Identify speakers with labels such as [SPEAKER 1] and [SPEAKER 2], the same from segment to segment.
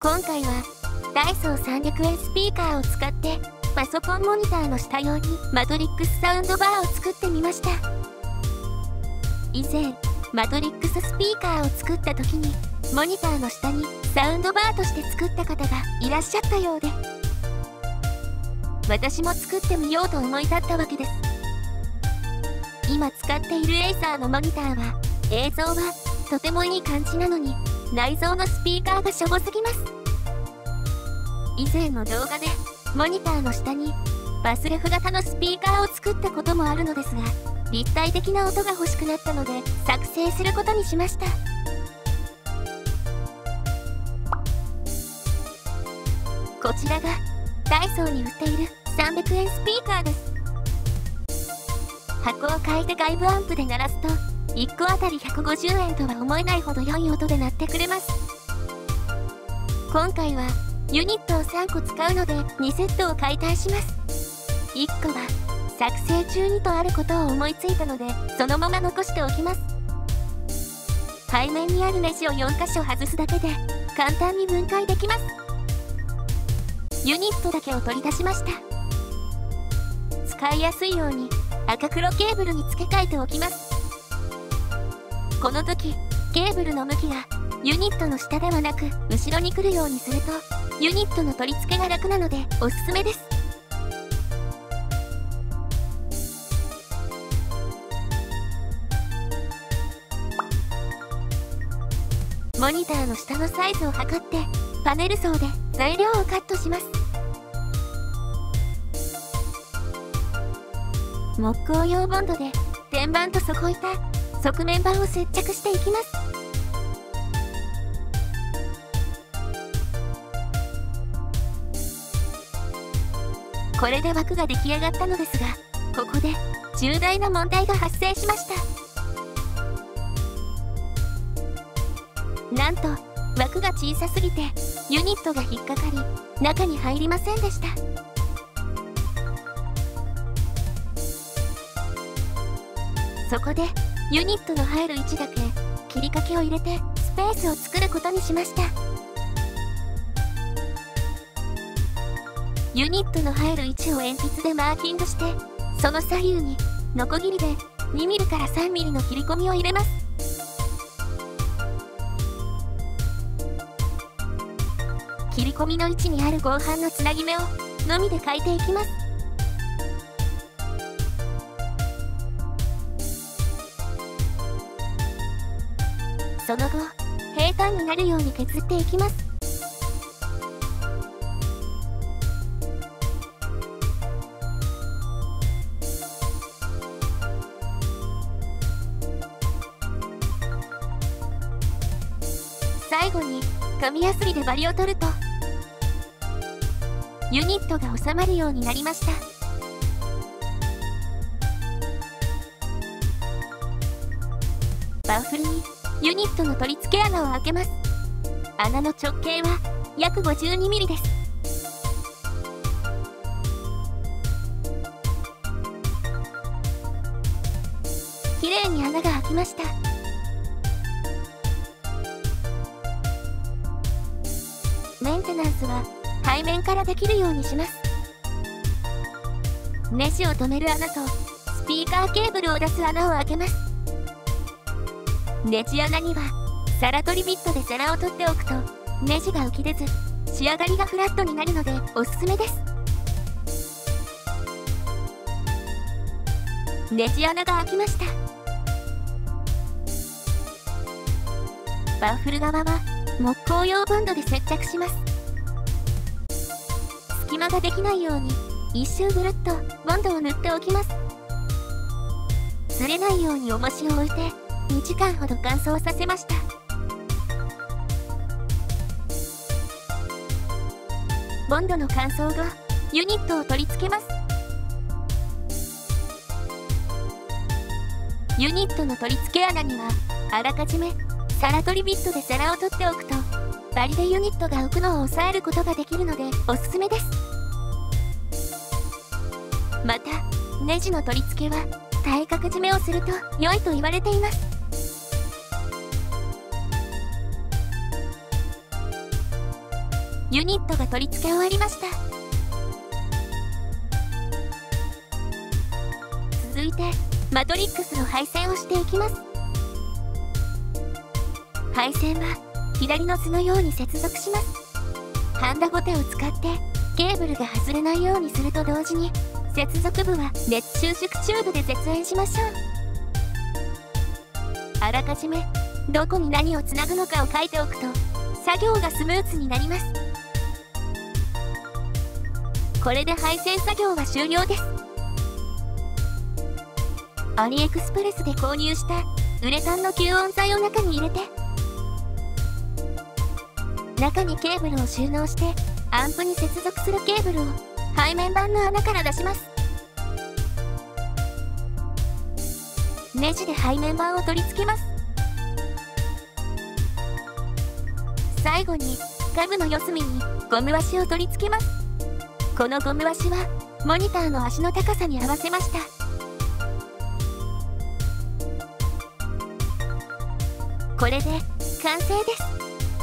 [SPEAKER 1] 今回はダイソー300円スピーカーを使ってパソコンモニターの下用にマトリックスサウンドバーを作ってみました。以前マトリックススピーカーを作った時にモニターの下にサウンドバーとして作った方がいらっしゃったようで、私も作ってみようと思い立ったわけです。今使っているエイサーのモニターは映像はとてもいい感じなのに内蔵のスピーカーがしょぼすぎます。以前の動画でモニターの下にバスレフ型のスピーカーを作ったこともあるのですが、立体的な音が欲しくなったので作成することにしました。こちらがダイソーに売っている300円スピーカーです。箱を変えて外部アンプで鳴らすと1個あたり150円とは思えないほど良い音で鳴ってくれます。今回はユニットを3個使うので2セットを解体します。1個は作成中にとあることを思いついたのでそのまま残しておきます。背面にあるネジを4箇所外すだけで簡単に分解できます。ユニットだけを取り出しました。使いやすいように赤黒ケーブルに付け替えておきます。この時ケーブルの向きがユニットの下ではなく後ろに来るようにするとユニットの取り付けが楽なのでおすすめです。モニターの下のサイズを測ってパネル層で材料をカットします。木工用ボンドで天板と底板、側面板を接着していきます。これで枠が出来上がったのですが、ここで重大な問題が発生しました。なんと枠が小さすぎてユニットが引っかかり中に入りませんでした。そこでユニットの入る位置だけ切り欠きを入れてスペースを作ることにしました。ユニットの入る位置を鉛筆でマーキングして、その左右にノコギリで 2mm から 3mm の切り込みを入れます。切り込みの位置にある合板のつなぎ目をのみで書いていきます。その後平坦になるように削っていきます。最後に紙やすりでバリを取るとユニットが収まるようになりました。バッフルにユニットの取り付け穴を開けます。穴の直径は約 52mm です。きれいに穴が開きました。メンテナンスは背面からできるようにします。ネジを留める穴とスピーカーケーブルを出す穴を開けます。ネジ穴には皿取りビットで皿を取っておくとネジが浮き出ず仕上がりがフラットになるのでおすすめです。ネジ穴が開きました。バッフル側は木工用ボンドで接着します。隙間ができないように一周ぐるっとボンドを塗っておきます。擦れないように重しを置いて2時間ほど乾燥させました。ボンドの乾燥後ユニットを取り付けます。ユニットの取り付け穴にはあらかじめ皿取りビットで皿を取っておくとバリでユニットが浮くのを抑えることができるのでおすすめです。またネジの取り付けは対角締めをすると良いと言われています。 ユニットが取り付け終わりました。続いてマトリックスの配線をしていきます。配線は左の巣のように接続します。ハンダゴテを使ってケーブルが外れないようにすると同時に、接続部は熱収縮チューブで絶縁しましょう。あらかじめどこに何をつなぐのかを書いておくと作業がスムーズになります。これで配線作業は終了です。アリエクスプレスで購入したウレタンの吸音材を中に入れて、中にケーブルを収納してアンプに接続するケーブルを背面板の穴から出します。ネジで背面板を取り付けます。最後に下部の四隅にゴムワシを取り付けます。このゴムワシはモニターの足の高さに合わせました。これで完成です。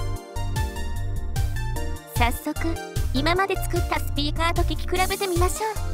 [SPEAKER 1] 早速今まで作ったスピーカーと聴き比べてみましょう。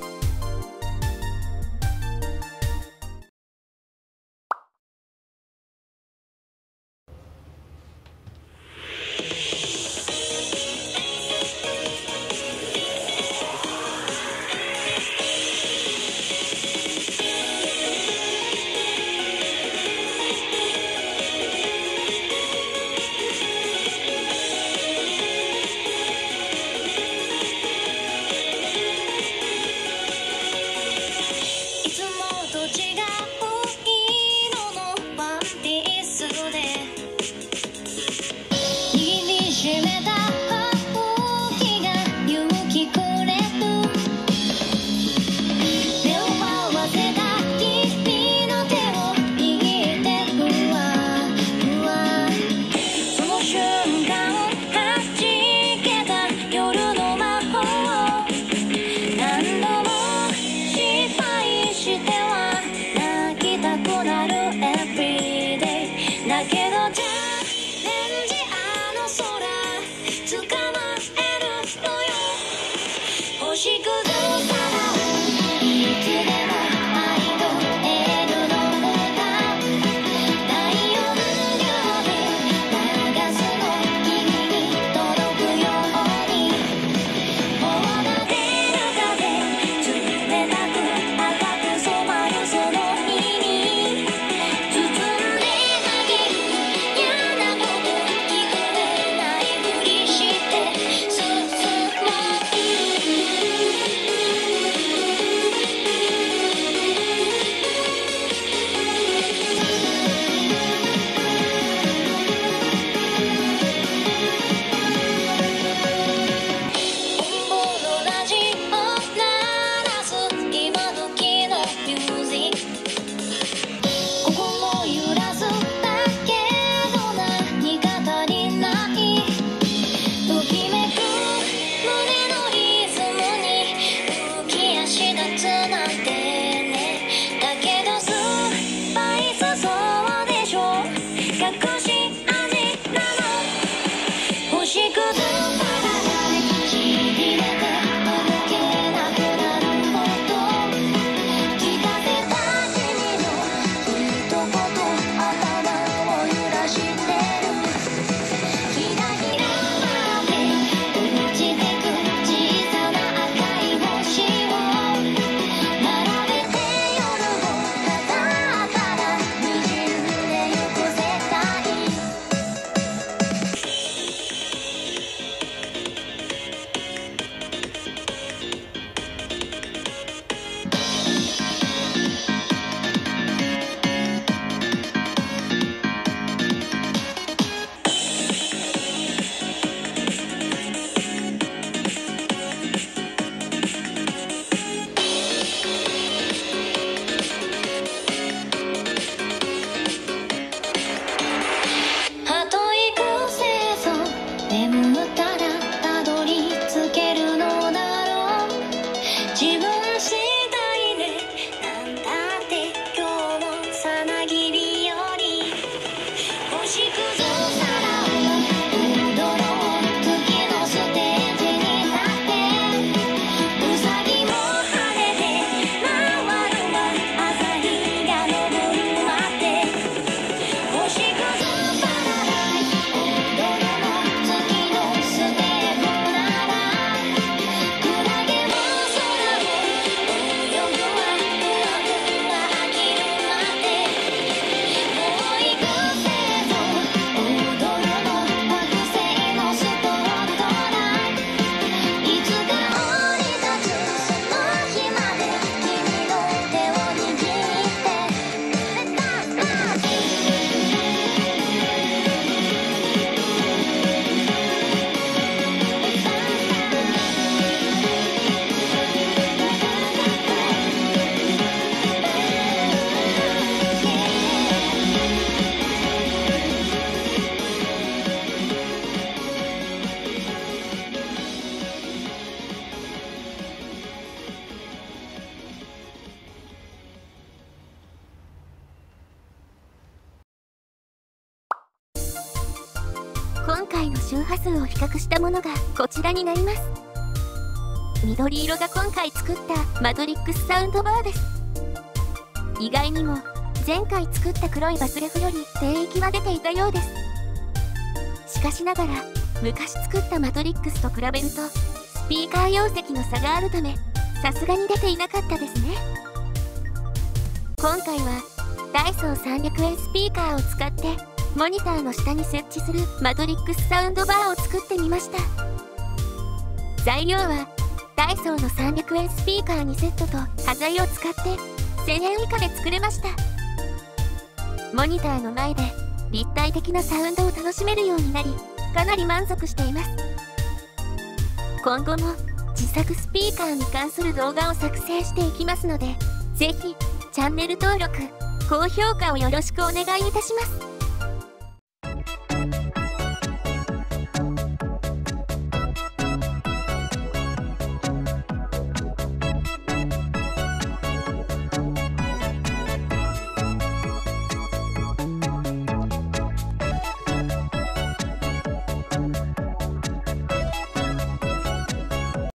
[SPEAKER 1] 回の周波数を比較したものがこちらになります。緑色が今回作ったマトリックスサウンドバーです。意外にも前回作った黒いバスレフより低域は出ていたようです。しかしながら昔作ったマトリックスと比べるとスピーカー容積の差があるためさすがに出ていなかったですね。今回はダイソー300円スピーカーを使ってモニターの下に設置するマトリックスサウンドバーを作ってみました。材料はダイソーの300円スピーカー2セットと端材を使って1000円以下で作れました。モニターの前で立体的なサウンドを楽しめるようになりかなり満足しています。今後も自作スピーカーに関する動画を作成していきますので、ぜひチャンネル登録、高評価をよろしくお願いいたします。